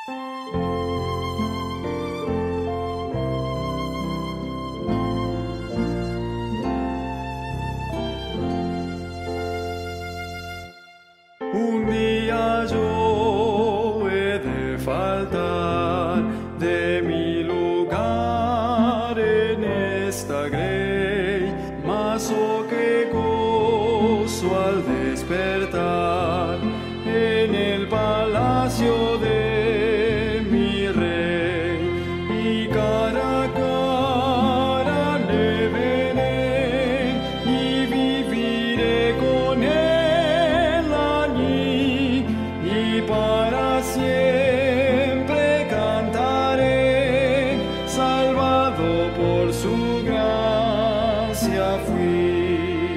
Un día yo he de faltar de mi lugar en esta grey, mas oh qué gozo al despertar en el palacio de mi rey, y cara a cara le veré y viviré con él allí, y para siempre cantaré, salvado por su gracia fui.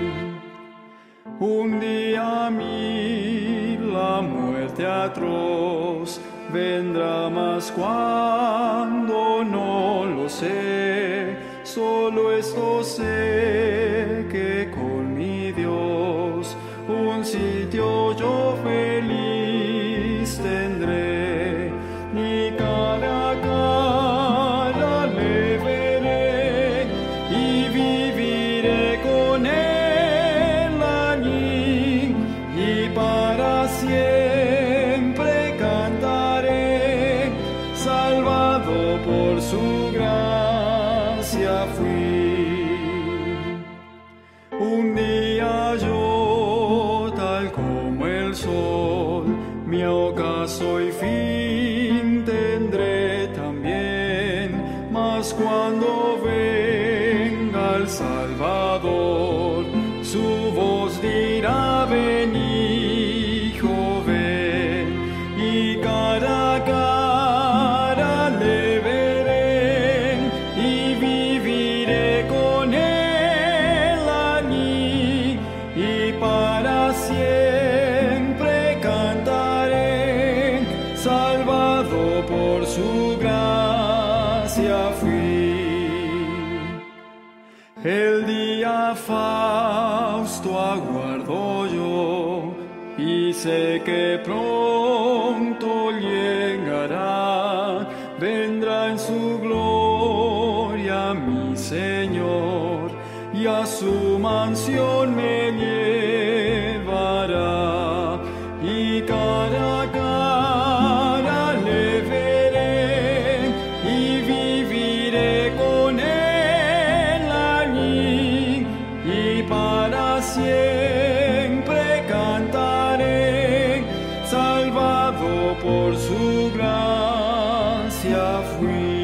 Un día a mí la muerte atroz vendrá, mas cuando no lo sé, solo esto sé que con mi Dios un sitio yo feliz tendré, y cara a cara le veré y viviré con él allí, y para siempre cantaré, salvado por su gracia fui. Un día yo, tal como el sol, mi ocaso y fin tendré también, mas cuando venga el Salvador, su voz dirá: ven, hijo, ven, y cara a cara le veré y viviré con él allí, y para siempre cantaré, salvado por su gracia fui. El día fausto aguardo yo, y sé que pronto llegará, vendrá en su gloria mi Señor, y a su mansión me llevará, y cara a cara le veré y viviré con él allí, y para siempre cantaré, salvado por su gracia fui.